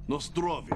На здоровье.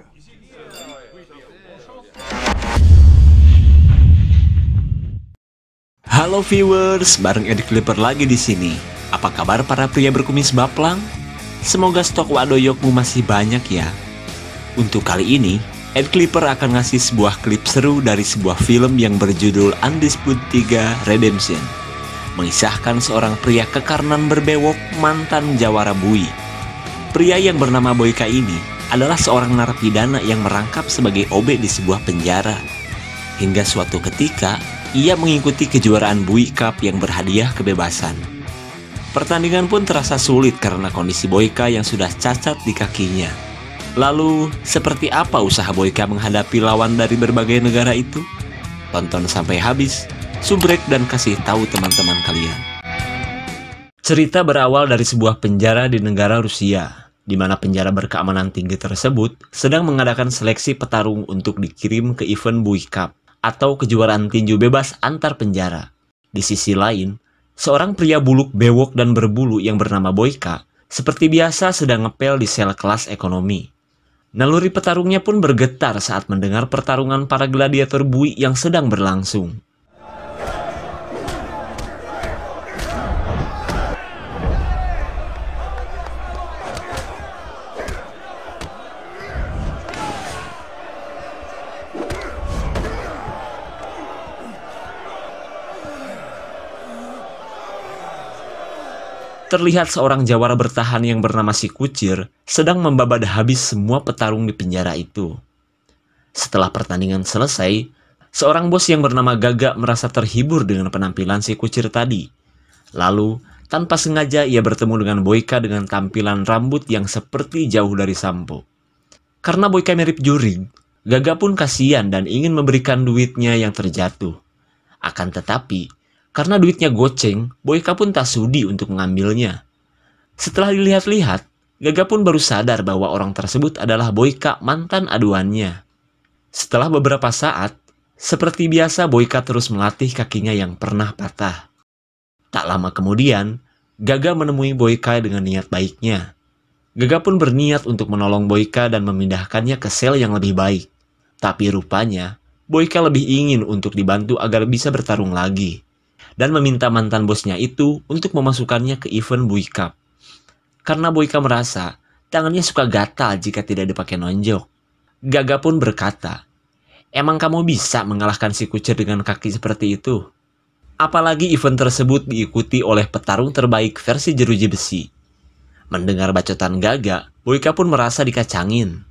Halo viewers, bareng Ed Clipper lagi di sini. Apa kabar para pria berkumis baplang? Semoga stok wadoyokmu masih banyak ya. Untuk kali ini, Ed Clipper akan ngasih sebuah klip seru dari sebuah film yang berjudul Undisputed 3 Redemption. Mengisahkan seorang pria kekarenan berbewok mantan jawara bui. Pria yang bernama Boyka ini adalah seorang narapidana yang merangkap sebagai OB di sebuah penjara. Hingga suatu ketika, ia mengikuti kejuaraan Bui Cup yang berhadiah kebebasan. Pertandingan pun terasa sulit karena kondisi Boyka yang sudah cacat di kakinya. Lalu, seperti apa usaha Boyka menghadapi lawan dari berbagai negara itu? Tonton sampai habis, subrek dan kasih tahu teman-teman kalian. Cerita berawal dari sebuah penjara di negara Rusia, di mana penjara berkeamanan tinggi tersebut sedang mengadakan seleksi petarung untuk dikirim ke event Bui Cup atau kejuaraan tinju bebas antar penjara. Di sisi lain, seorang pria buluk bewok dan berbulu yang bernama Boyka seperti biasa sedang ngepel di sel kelas ekonomi. Naluri petarungnya pun bergetar saat mendengar pertarungan para gladiator bui yang sedang berlangsung. Terlihat seorang jawara bertahan yang bernama si Kucir sedang membabad habis semua petarung di penjara itu. Setelah pertandingan selesai, seorang bos yang bernama Gaga merasa terhibur dengan penampilan si Kucir tadi. Lalu, tanpa sengaja ia bertemu dengan Boyka dengan tampilan rambut yang seperti jauh dari sampo. Karena Boyka mirip jurig, Gaga pun kasihan dan ingin memberikan duitnya yang terjatuh. Akan tetapi, karena duitnya goceng, Boyka pun tak sudi untuk mengambilnya. Setelah dilihat-lihat, Gaga pun baru sadar bahwa orang tersebut adalah Boyka mantan aduannya. Setelah beberapa saat, seperti biasa Boyka terus melatih kakinya yang pernah patah. Tak lama kemudian, Gaga menemui Boyka dengan niat baiknya. Gaga pun berniat untuk menolong Boyka dan memindahkannya ke sel yang lebih baik. Tapi rupanya, Boyka lebih ingin untuk dibantu agar bisa bertarung lagi, dan meminta mantan bosnya itu untuk memasukkannya ke event Bui Cup. Karena Boyka merasa tangannya suka gatal jika tidak dipakai nonjok. Gaga pun berkata, "Emang kamu bisa mengalahkan si Kucir dengan kaki seperti itu?" Apalagi event tersebut diikuti oleh petarung terbaik versi jeruji besi. Mendengar bacotan Gaga, Boyka pun merasa dikacangin.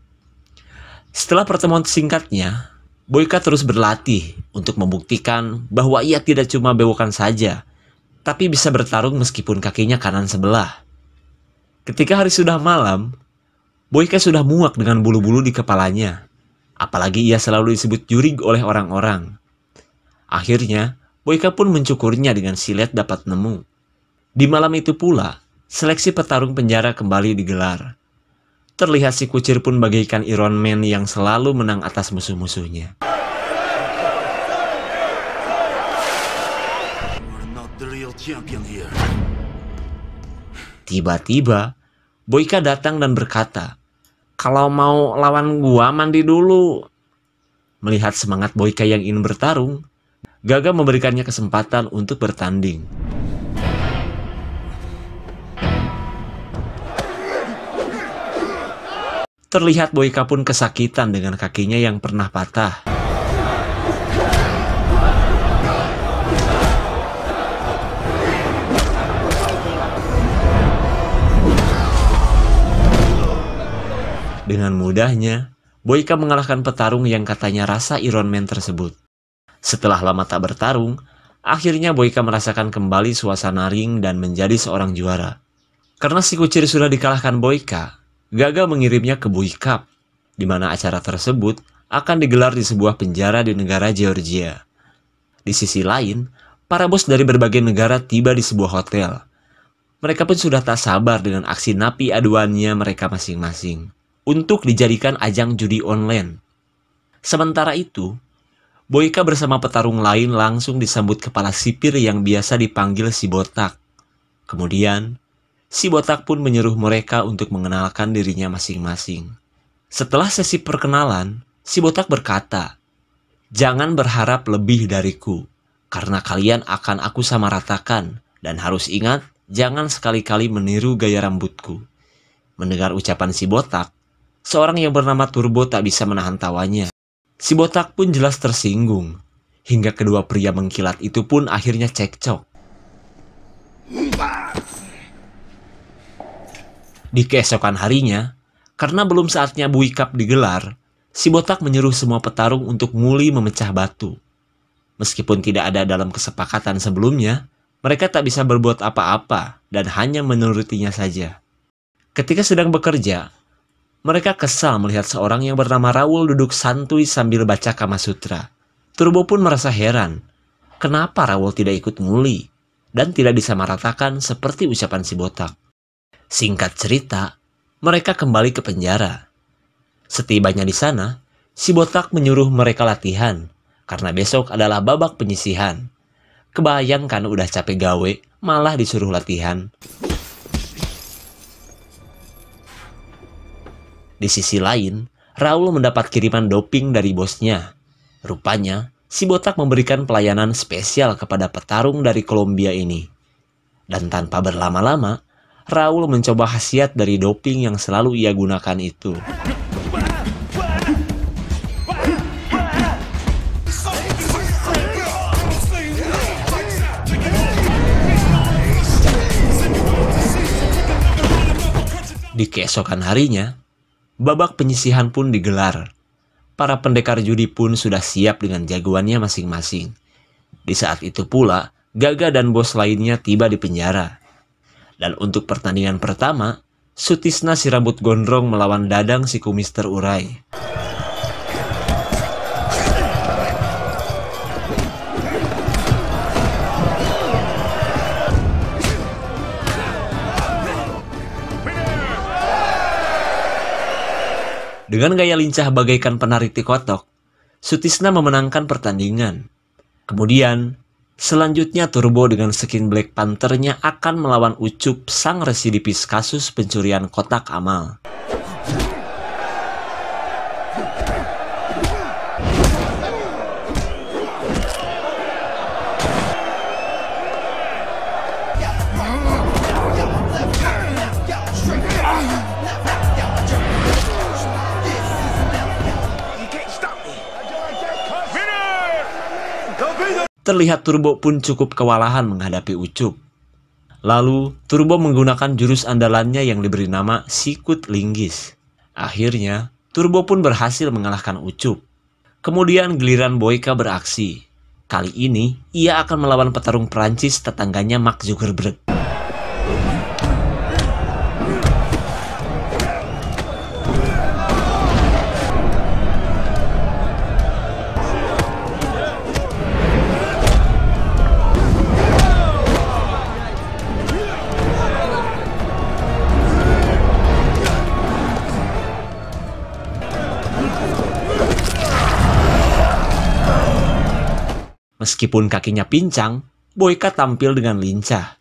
Setelah pertemuan singkatnya, Boyka terus berlatih untuk membuktikan bahwa ia tidak cuma bewokan saja, tapi bisa bertarung meskipun kakinya kanan sebelah. Ketika hari sudah malam, Boyka sudah muak dengan bulu-bulu di kepalanya. Apalagi ia selalu disebut jurig oleh orang-orang. Akhirnya, Boyka pun mencukurnya dengan silet dapat nemu. Di malam itu pula, seleksi petarung penjara kembali digelar. Terlihat si Kucir pun bagaikan Iron Man yang selalu menang atas musuh-musuhnya. Tiba-tiba, Boyka datang dan berkata, "Kalau mau lawan gua mandi dulu." Melihat semangat Boyka yang ingin bertarung, Gaga memberikannya kesempatan untuk bertanding. Terlihat Boyka pun kesakitan dengan kakinya yang pernah patah. Dengan mudahnya, Boyka mengalahkan petarung yang katanya rasa Iron Man tersebut. Setelah lama tak bertarung, akhirnya Boyka merasakan kembali suasana ring dan menjadi seorang juara. Karena si Kucir sudah dikalahkan Boyka, Gaga mengirimnya ke Bui Cup, di mana acara tersebut akan digelar di sebuah penjara di negara Georgia. Di sisi lain, para bos dari berbagai negara tiba di sebuah hotel. Mereka pun sudah tak sabar dengan aksi napi aduannya mereka masing-masing untuk dijadikan ajang judi online. Sementara itu, Boyka bersama petarung lain langsung disambut kepala sipir yang biasa dipanggil si Botak. Kemudian, si Botak pun menyuruh mereka untuk mengenalkan dirinya masing-masing. Setelah sesi perkenalan, si botak berkata, "Jangan berharap lebih dariku, karena kalian akan aku samaratakan, dan harus ingat, jangan sekali-kali meniru gaya rambutku." Mendengar ucapan si botak, seorang yang bernama Turbo tak bisa menahan tawanya. Si botak pun jelas tersinggung, hingga kedua pria mengkilat itu pun akhirnya cekcok. Di keesokan harinya, karena belum saatnya Bui Cup digelar, si botak menyuruh semua petarung untuk muli memecah batu. Meskipun tidak ada dalam kesepakatan sebelumnya, mereka tak bisa berbuat apa-apa dan hanya menurutinya saja. Ketika sedang bekerja, mereka kesal melihat seorang yang bernama Raul duduk santuy sambil baca Kama Sutra. Turbo pun merasa heran, kenapa Raul tidak ikut muli dan tidak disamaratakan seperti ucapan si botak. Singkat cerita, mereka kembali ke penjara. Setibanya di sana, si botak menyuruh mereka latihan, karena besok adalah babak penyisihan. Kebayangkan udah capek gawe, malah disuruh latihan. Di sisi lain, Raul mendapat kiriman doping dari bosnya. Rupanya, si botak memberikan pelayanan spesial kepada petarung dari Kolombia ini. Dan tanpa berlama-lama, Raul mencoba khasiat dari doping yang selalu ia gunakan itu. Di keesokan harinya, babak penyisihan pun digelar. Para pendekar judi pun sudah siap dengan jagoannya masing-masing. Di saat itu pula, Gaga dan bos lainnya tiba di penjara. Dan untuk pertandingan pertama, Sutisna si rambut gondrong melawan Dadang si kumis terurai. Dengan gaya lincah bagaikan penari tikotok, Sutisna memenangkan pertandingan. Kemudian, selanjutnya Turbo dengan skin Black Panther-nya akan melawan Ucup, sang residivis kasus pencurian kotak amal. Terlihat Turbo pun cukup kewalahan menghadapi Ucup. Lalu, Turbo menggunakan jurus andalannya yang diberi nama Sikut Linggis. Akhirnya, Turbo pun berhasil mengalahkan Ucup. Kemudian giliran Boyka beraksi. Kali ini, ia akan melawan petarung Perancis tetangganya Mark Zuckerberg. Meskipun kakinya pincang, Boyka tampil dengan lincah.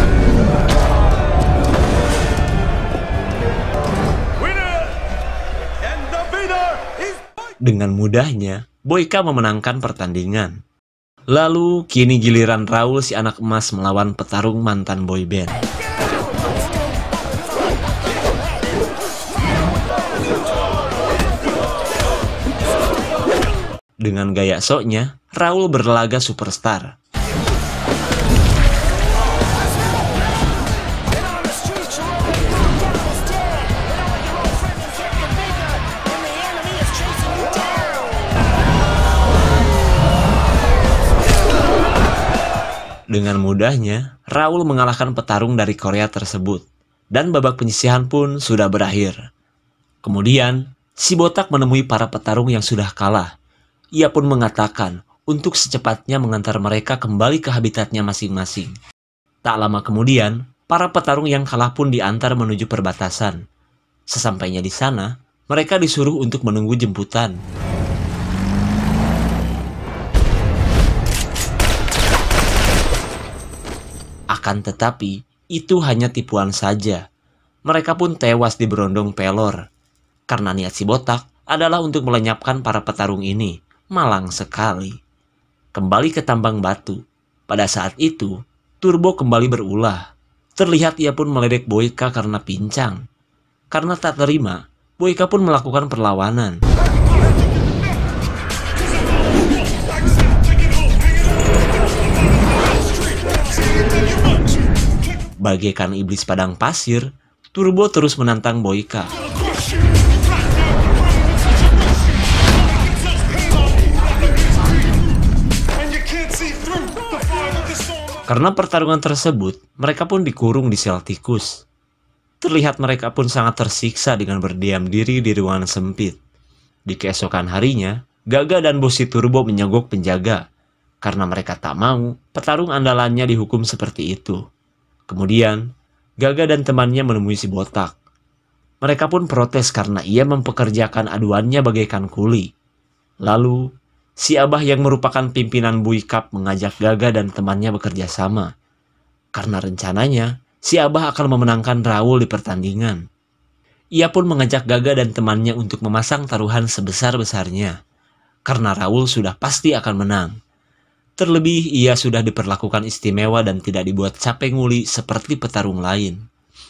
Dengan mudahnya, Boyka memenangkan pertandingan. Lalu, kini giliran Raul si anak emas melawan petarung mantan boyband. Dengan gaya soknya, Raul berlaga superstar. Dengan mudahnya, Raul mengalahkan petarung dari Korea tersebut, dan babak penyisihan pun sudah berakhir. Kemudian, si botak menemui para petarung yang sudah kalah. Ia pun mengatakan untuk secepatnya mengantar mereka kembali ke habitatnya masing-masing. Tak lama kemudian, para petarung yang kalah pun diantar menuju perbatasan. Sesampainya di sana, mereka disuruh untuk menunggu jemputan. Akan tetapi, itu hanya tipuan saja. Mereka pun tewas di berondong pelor. karena niat si botak adalah untuk melenyapkan para petarung ini. Malang sekali. Kembali ke tambang batu. Pada saat itu, Turbo kembali berulah. Terlihat ia pun meledek Boyka karena pincang. Karena tak terima, Boyka pun melakukan perlawanan. Bagaikan iblis padang pasir, Turbo terus menantang Boyka. Karena pertarungan tersebut, mereka pun dikurung di sel tikus. Terlihat mereka pun sangat tersiksa dengan berdiam diri di ruangan sempit. Di keesokan harinya, Gaga dan bos si Turbo menyogok penjaga, karena mereka tak mau petarung andalannya dihukum seperti itu. Kemudian, Gaga dan temannya menemui si botak. Mereka pun protes karena ia mempekerjakan aduannya bagaikan kuli. Lalu, si Abah yang merupakan pimpinan Buikap mengajak Gaga dan temannya bekerja sama. Karena rencananya, si Abah akan memenangkan Raul di pertandingan. Ia pun mengajak Gaga dan temannya untuk memasang taruhan sebesar-besarnya. Karena Raul sudah pasti akan menang. Terlebih ia sudah diperlakukan istimewa dan tidak dibuat capek nguli seperti petarung lain.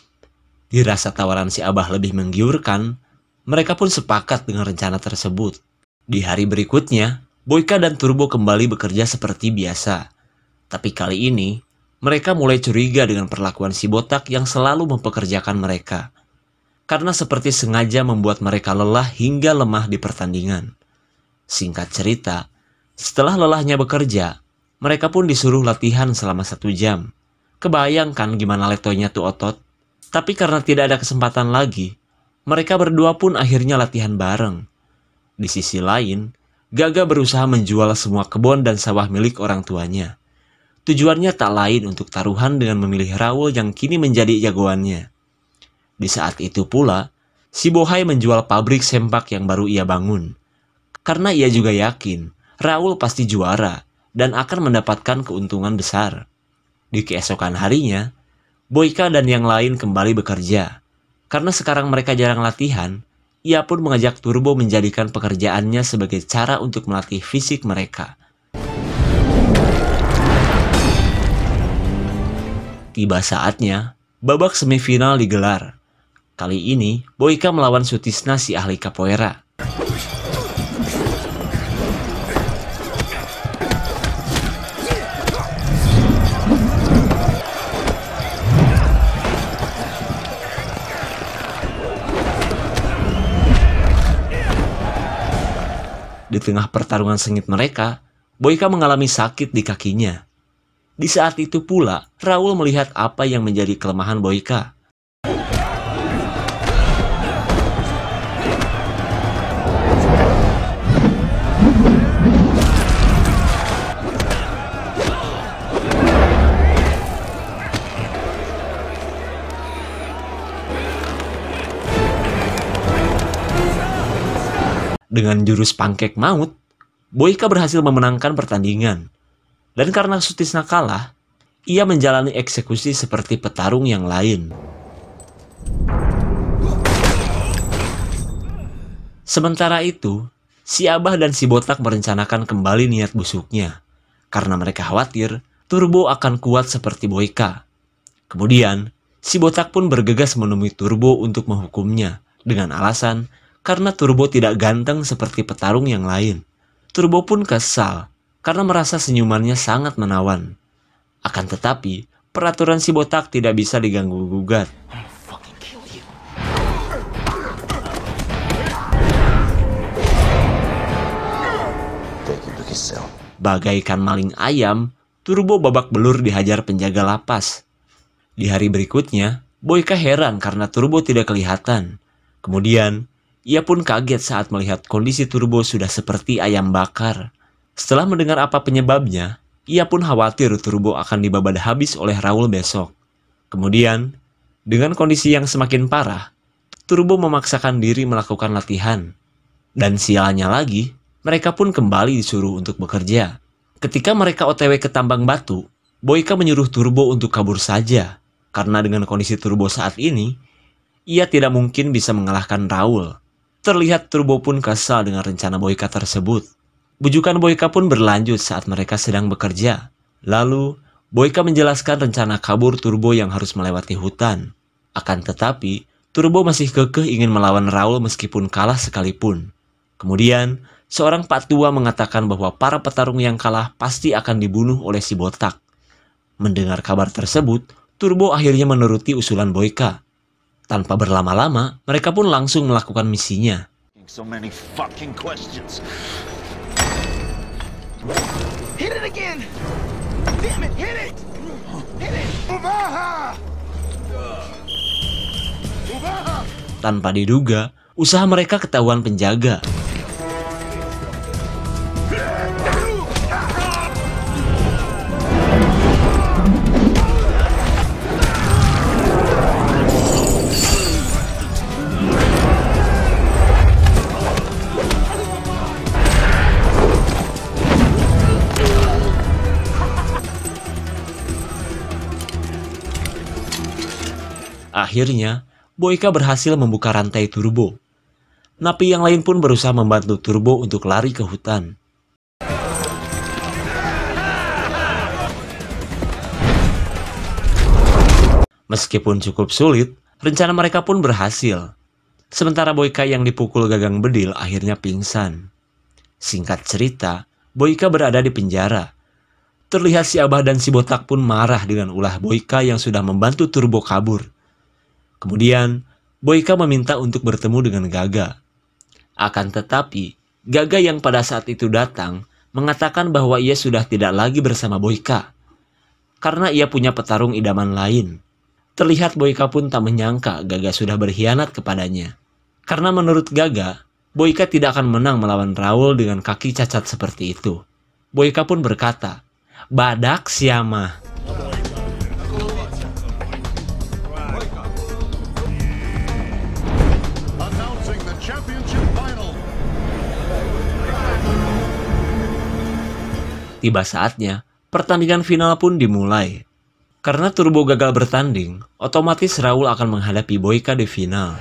Dirasa tawaran si Abah lebih menggiurkan, mereka pun sepakat dengan rencana tersebut. Di hari berikutnya, Boyka dan Turbo kembali bekerja seperti biasa. Tapi kali ini, mereka mulai curiga dengan perlakuan si botak yang selalu mempekerjakan mereka. Karena seperti sengaja membuat mereka lelah hingga lemah di pertandingan. Singkat cerita, setelah lelahnya bekerja, mereka pun disuruh latihan selama 1 jam. Kebayangkan gimana letoynya tuh otot? Tapi karena tidak ada kesempatan lagi, mereka berdua pun akhirnya latihan bareng. Di sisi lain, Gaga berusaha menjual semua kebun dan sawah milik orang tuanya. Tujuannya tak lain untuk taruhan dengan memilih Raul yang kini menjadi jagoannya. Di saat itu pula, si Bohai menjual pabrik sempak yang baru ia bangun. Karena ia juga yakin Raul pasti juara dan akan mendapatkan keuntungan besar. Di keesokan harinya, Boyka dan yang lain kembali bekerja. Karena sekarang mereka jarang latihan, ia pun mengajak Turbo menjadikan pekerjaannya sebagai cara untuk melatih fisik mereka. Tiba saatnya, babak semifinal digelar. Kali ini, Boyka melawan Sutisna si ahli capoeira. Di tengah pertarungan sengit mereka, Boyka mengalami sakit di kakinya. Di saat itu pula, Raul melihat apa yang menjadi kelemahan Boyka. Dengan jurus pankek maut, Boyka berhasil memenangkan pertandingan. Dan karena Sutisna kalah, ia menjalani eksekusi seperti petarung yang lain. Sementara itu, si Abah dan si Botak merencanakan kembali niat busuknya. Karena mereka khawatir Turbo akan kuat seperti Boyka. Kemudian, si Botak pun bergegas menemui Turbo untuk menghukumnya dengan alasan karena Turbo tidak ganteng seperti petarung yang lain. Turbo pun kesal karena merasa senyumannya sangat menawan. Akan tetapi, peraturan si Botak tidak bisa diganggu-gugat. Bagaikan maling ayam, Turbo babak belur dihajar penjaga lapas. Di hari berikutnya, Boyka heran karena Turbo tidak kelihatan. Kemudian, ia pun kaget saat melihat kondisi Turbo sudah seperti ayam bakar. Setelah mendengar apa penyebabnya, ia pun khawatir Turbo akan dibabad habis oleh Raul besok. Kemudian, dengan kondisi yang semakin parah, Turbo memaksakan diri melakukan latihan. Dan sialnya lagi, mereka pun kembali disuruh untuk bekerja. Ketika mereka OTW ke tambang batu, Boyka menyuruh Turbo untuk kabur saja. Karena dengan kondisi Turbo saat ini, ia tidak mungkin bisa mengalahkan Raul. Terlihat Turbo pun kesal dengan rencana Boyka tersebut. Bujukan Boyka pun berlanjut saat mereka sedang bekerja. Lalu, Boyka menjelaskan rencana kabur Turbo yang harus melewati hutan. Akan tetapi, Turbo masih kekeh ingin melawan Raul meskipun kalah sekalipun. Kemudian, seorang pak tua mengatakan bahwa para petarung yang kalah pasti akan dibunuh oleh si botak. Mendengar kabar tersebut, Turbo akhirnya menuruti usulan Boyka. Tanpa berlama-lama, mereka pun langsung melakukan misinya. So many fucking questions. Hit it again! Damn it, hit it! Hit it! Ubaha! Ubaha! Tanpa diduga, usaha mereka ketahuan penjaga. Akhirnya, Boyka berhasil membuka rantai Turbo. Napi yang lain pun berusaha membantu Turbo untuk lari ke hutan. Meskipun cukup sulit, rencana mereka pun berhasil. Sementara Boyka yang dipukul gagang bedil akhirnya pingsan. Singkat cerita, Boyka berada di penjara. Terlihat si Abah dan si botak pun marah dengan ulah Boyka yang sudah membantu Turbo kabur. Kemudian, Boyka meminta untuk bertemu dengan Gaga. Akan tetapi, Gaga yang pada saat itu datang mengatakan bahwa ia sudah tidak lagi bersama Boyka karena ia punya petarung idaman lain. Terlihat Boyka pun tak menyangka Gaga sudah berkhianat kepadanya. Karena menurut Gaga, Boyka tidak akan menang melawan Raul dengan kaki cacat seperti itu. Boyka pun berkata, "Badak siamah." Tiba saatnya, pertandingan final pun dimulai. Karena Turbo gagal bertanding, otomatis Raul akan menghadapi Boyka di final.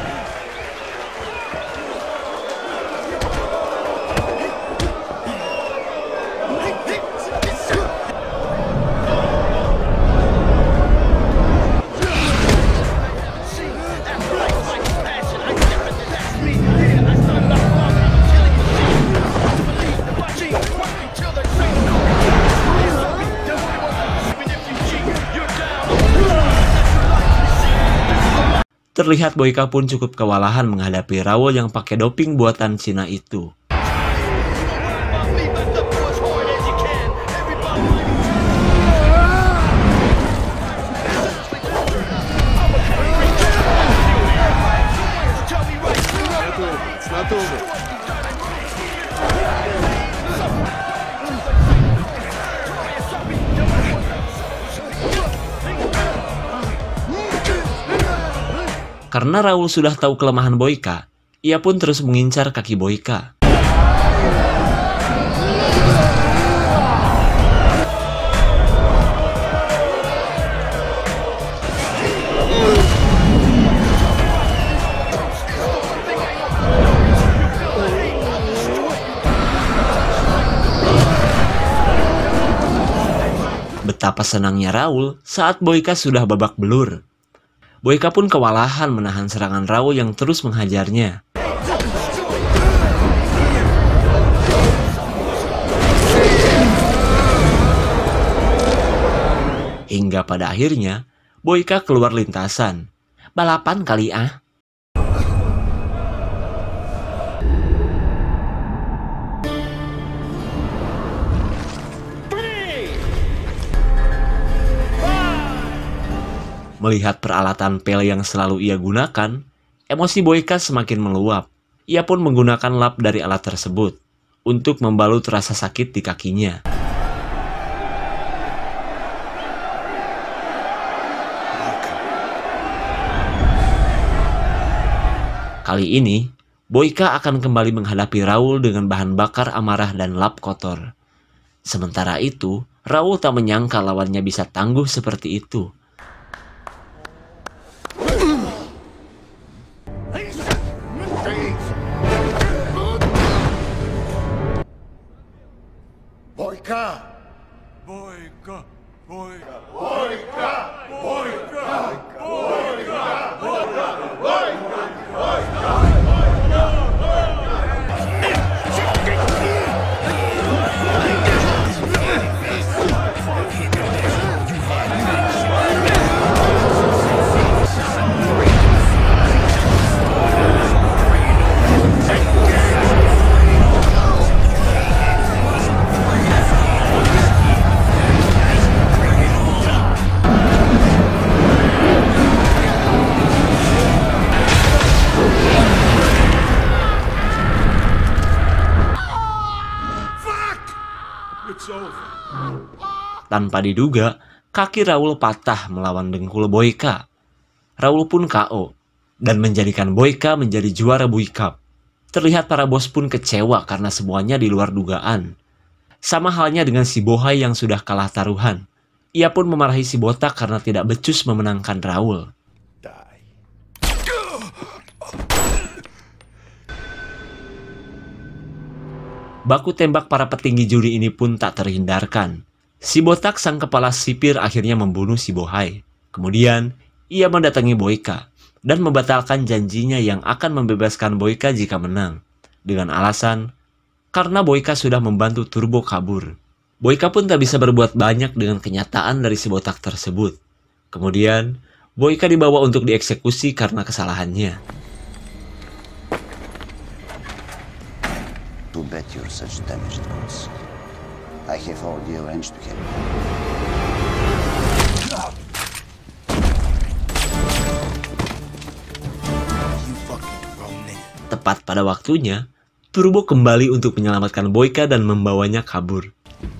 Terlihat Boyka pun cukup kewalahan menghadapi Raul yang pakai doping buatan Cina itu. Karena Raul sudah tahu kelemahan Boyka, ia pun terus mengincar kaki Boyka. Betapa senangnya Raul saat Boyka sudah babak belur. Boyka pun kewalahan menahan serangan Raul yang terus menghajarnya. Hingga pada akhirnya, Boyka keluar lintasan. Balapan kali ah. Melihat peralatan pel yang selalu ia gunakan, emosi Boyka semakin meluap. Ia pun menggunakan lap dari alat tersebut untuk membalut rasa sakit di kakinya. Kali ini, Boyka akan kembali menghadapi Raul dengan bahan bakar amarah dan lap kotor. Sementara itu, Raul tak menyangka lawannya bisa tangguh seperti itu. Tanpa diduga, kaki Raul patah melawan dengkul Boyka. Raul pun KO dan menjadikan Boyka menjadi juara Bui Cup. Terlihat para bos pun kecewa karena semuanya di luar dugaan. Sama halnya dengan si Bohai yang sudah kalah taruhan. Ia pun memarahi si botak karena tidak becus memenangkan Raul. Baku tembak para petinggi juri ini pun tak terhindarkan. Si botak sang kepala sipir akhirnya membunuh si Bohai. Kemudian, ia mendatangi Boyka dan membatalkan janjinya yang akan membebaskan Boyka jika menang. Dengan alasan, karena Boyka sudah membantu Turbo kabur. Boyka pun tak bisa berbuat banyak dengan kenyataan dari si botak tersebut. Kemudian, Boyka dibawa untuk dieksekusi karena kesalahannya. To bet you're such damaged goods. I have already arranged to kill you. Tepat pada waktunya, Turbo kembali untuk menyelamatkan Boyka dan membawanya kabur.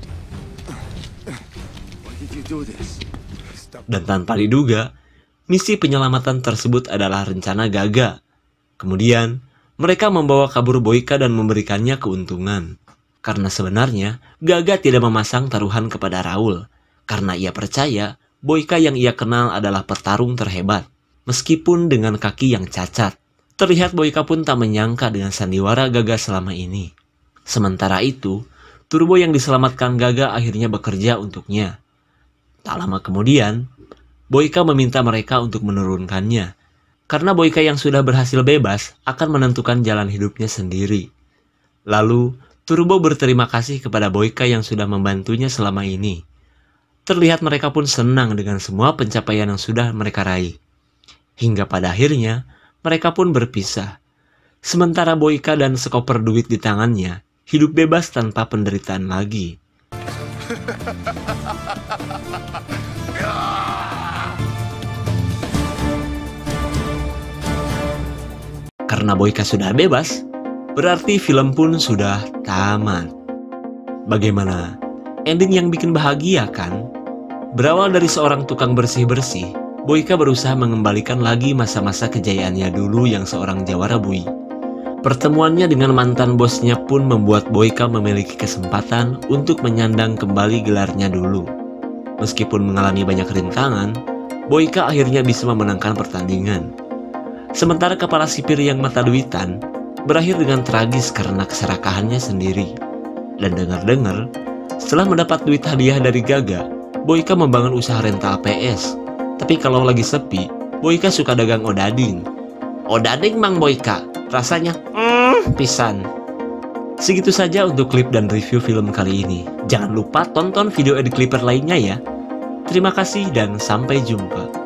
Dan tanpa diduga, misi penyelamatan tersebut adalah rencana Gaga. Kemudian, mereka membawa kabur Boyka dan memberikannya keuntungan. Karena sebenarnya, Gaga tidak memasang taruhan kepada Raul. Karena ia percaya, Boyka yang ia kenal adalah petarung terhebat. Meskipun dengan kaki yang cacat. Terlihat Boyka pun tak menyangka dengan sandiwara Gaga selama ini. Sementara itu, Turbo yang diselamatkan Gaga akhirnya bekerja untuknya. Tak lama kemudian, Boyka meminta mereka untuk menurunkannya. Karena Boyka yang sudah berhasil bebas akan menentukan jalan hidupnya sendiri. Lalu, Turbo berterima kasih kepada Boyka yang sudah membantunya selama ini. Terlihat mereka pun senang dengan semua pencapaian yang sudah mereka raih. Hingga pada akhirnya, mereka pun berpisah. Sementara Boyka dan sekoper duit di tangannya, hidup bebas tanpa penderitaan lagi. Karena Boyka sudah bebas, berarti film pun sudah tamat. Bagaimana? Ending yang bikin bahagia kan? Berawal dari seorang tukang bersih-bersih, Boyka berusaha mengembalikan lagi masa-masa kejayaannya dulu yang seorang jawara bui. Pertemuannya dengan mantan bosnya pun membuat Boyka memiliki kesempatan untuk menyandang kembali gelarnya dulu. Meskipun mengalami banyak rintangan, Boyka akhirnya bisa memenangkan pertandingan. Sementara kepala sipir yang mata duitan berakhir dengan tragis karena keserakahannya sendiri. Dan dengar-dengar, setelah mendapat duit hadiah dari Gaga, Boyka membangun usaha rental PS. Tapi kalau lagi sepi, Boyka suka dagang odading. Odading Mang Boyka, rasanya pisan. Segitu saja untuk klip dan review film kali ini. Jangan lupa tonton video edit clipper lainnya ya. Terima kasih dan sampai jumpa.